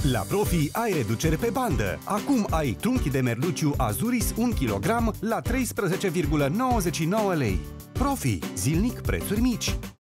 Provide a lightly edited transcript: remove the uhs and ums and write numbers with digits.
La Profi ai reducere pe bandă. Acum ai trunchi de merluciu Azuris 1 kg la 13,99 lei. Profi, zilnic prețuri mici.